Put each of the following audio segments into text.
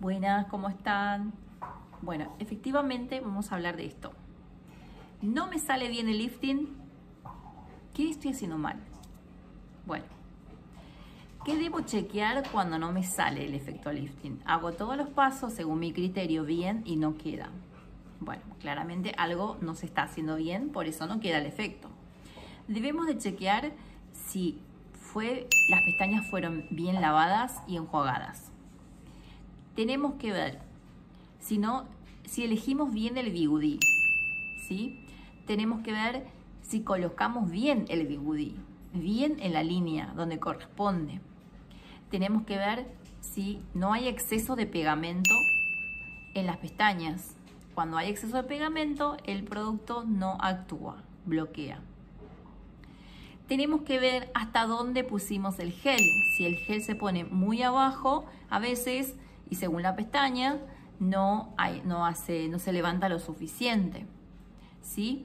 Buenas, ¿cómo están? Bueno, efectivamente vamos a hablar de esto. No me sale bien el lifting. ¿Qué estoy haciendo mal? Bueno, ¿qué debo chequear cuando no me sale el efecto lifting? Hago todos los pasos según mi criterio bien y no queda. Bueno, claramente algo no se está haciendo bien, por eso no queda el efecto. Debemos de chequear si las pestañas fueron bien lavadas y enjuagadas. Tenemos que ver si elegimos bien el bigudí, ¿sí? Tenemos que ver si colocamos bien el bigudí, bien en la línea donde corresponde. Tenemos que ver si no hay exceso de pegamento en las pestañas. Cuando hay exceso de pegamento, el producto no actúa, bloquea. Tenemos que ver hasta dónde pusimos el gel. Si el gel se pone muy abajo, a veces, y según la pestaña, no se levanta lo suficiente, ¿sí?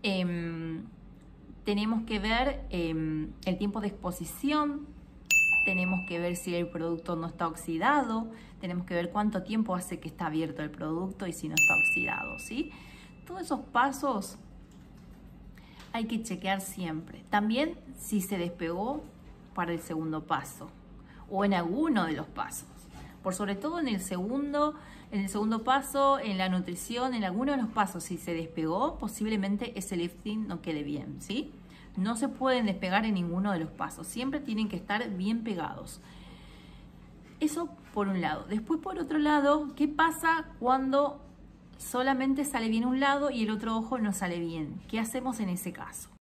Tenemos que ver el tiempo de exposición. Tenemos que ver si el producto no está oxidado. Tenemos que ver cuánto tiempo hace que está abierto el producto y si no está oxidado, ¿sí? Todos esos pasos hay que chequear siempre. También si se despegó para el segundo paso o en alguno de los pasos. Por sobre todo en el segundo paso, en la nutrición, en alguno de los pasos, si se despegó, posiblemente ese lifting no quede bien, ¿sí? No se pueden despegar en ninguno de los pasos. Siempre tienen que estar bien pegados. Eso por un lado. Después, por otro lado, ¿qué pasa cuando solamente sale bien un lado y el otro ojo no sale bien? ¿Qué hacemos en ese caso?